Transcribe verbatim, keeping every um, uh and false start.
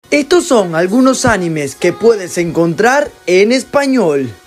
Estos son algunos animes que puedes encontrar en español.